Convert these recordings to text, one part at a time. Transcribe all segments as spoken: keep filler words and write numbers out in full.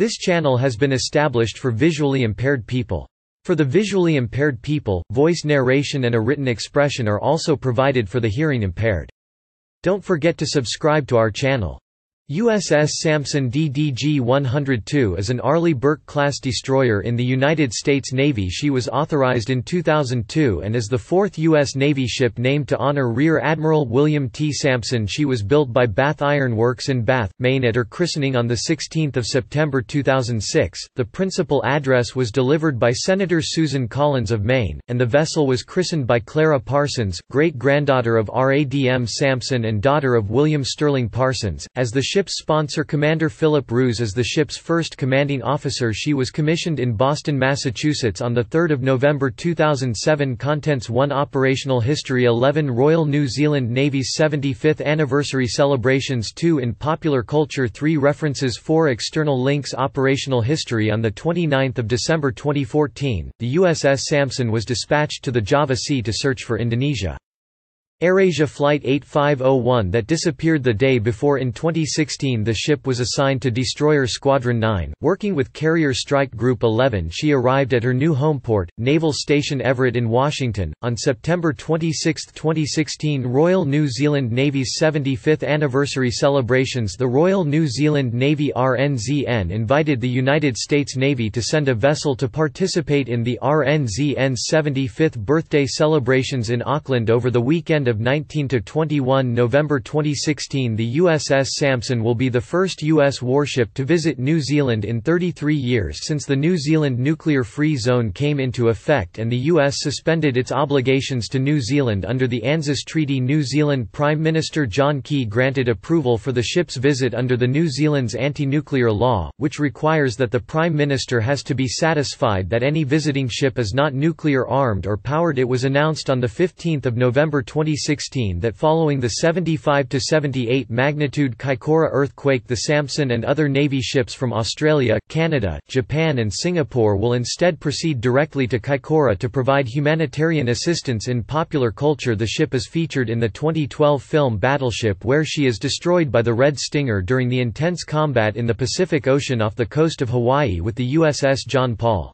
This channel has been established for visually impaired people. For the visually impaired people, voice narration and a written expression are also provided for the hearing impaired. Don't forget to subscribe to our channel. U S S Sampson D D G one oh two is an Arleigh Burke-class destroyer in the United States Navy. She was authorized in two thousand two and is the fourth U S Navy ship named to honor Rear Admiral William T. Sampson. She was built by Bath Iron Works in Bath, Maine at her christening on the sixteenth of September two thousand six. The principal address was delivered by Senator Susan Collins of Maine, and the vessel was christened by Clara Parsons, great-granddaughter of R A D M Sampson and daughter of William Sterling Parsons. As the ship's sponsor, Commander Philip Roos is the ship's first commanding officer. She was commissioned in Boston, Massachusetts on the third of November two thousand seven. Contents: one Operational history, eleven Royal New Zealand Navy's seventy-fifth anniversary celebrations, two In popular culture, three References, four External links. Operational history: on the twenty-ninth of December twenty fourteen, the U S S Sampson was dispatched to the Java Sea to search for Indonesia AirAsia Flight eighty-five oh one that disappeared the day before. In twenty sixteen, the ship was assigned to Destroyer Squadron nine, working with Carrier Strike Group eleven. She arrived at her new homeport, Naval Station Everett in Washington, on September twenty-sixth, twenty sixteen. Royal New Zealand Navy's seventy-fifth anniversary celebrations. The Royal New Zealand Navy R N Z N invited the United States Navy to send a vessel to participate in the R N Z N's seventy-fifth birthday celebrations in Auckland over the weekend of nineteenth to twenty-first November twenty sixteen. The U S S Sampson will be the first U S warship to visit New Zealand in thirty-three years since the New Zealand nuclear-free zone came into effect and the U S suspended its obligations to New Zealand under the ANZUS Treaty. New Zealand Prime Minister John Key granted approval for the ship's visit under the New Zealand's anti-nuclear law, which requires that the Prime Minister has to be satisfied that any visiting ship is not nuclear-armed or powered. It was announced on the fifteenth of November twenty sixteen that following the seventy-five to seventy-eight magnitude Kaikoura earthquake, the Sampson and other Navy ships from Australia, Canada, Japan and Singapore will instead proceed directly to Kaikoura to provide humanitarian assistance. In popular culture, the ship is featured in the twenty twelve film Battleship, where she is destroyed by the Red Stinger during the intense combat in the Pacific Ocean off the coast of Hawaii with the U S S John Paul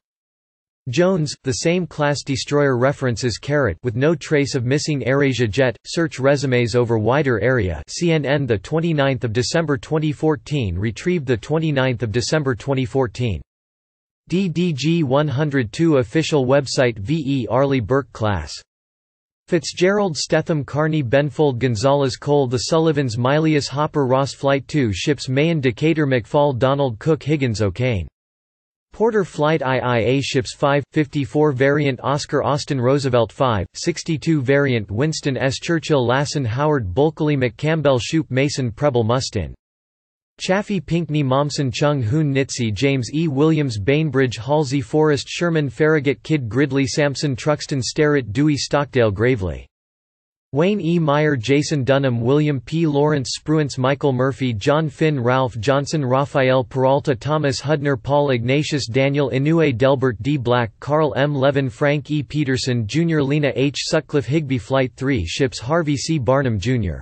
Jones. The same class destroyer references Carrot with no trace of missing AirAsia jet. Search resumes over wider area. C N N the twenty-ninth of December twenty fourteen, retrieved the twenty-ninth of December twenty fourteen. D D G one oh two official website. V E Arleigh Burke-class. Fitzgerald Stetham Carney Benfold Gonzalez Cole The Sullivans Mylius Hopper Ross Flight two ships Mahan Decatur McFall Donald Cook Higgins O'Kane Porter Flight I I A ships five, fifty-four variant Oscar Austin Roosevelt five, sixty-two variant Winston S. Churchill Lassen Howard Bulkeley McCampbell Shoup Mason Preble Mustin Chaffee Pinckney Momsen Chung Hoon Nitsi James E. Williams Bainbridge Halsey Forrest Sherman Farragut Kidd Gridley Sampson Truxton Sterrett Dewey Stockdale Gravely Wayne E. Meyer Jason Dunham William P. Lawrence Spruance Michael Murphy John Finn Ralph Johnson Raphael Peralta Thomas Hudner Paul Ignatius Daniel Inouye Delbert D. Black Carl M. Levin Frank E. Peterson Junior Lena H. Sutcliffe Higbee Flight three ships Harvey C. Barnum Junior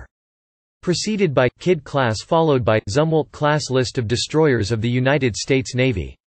Preceded by Kidd class followed by Zumwalt class List of destroyers of the United States Navy.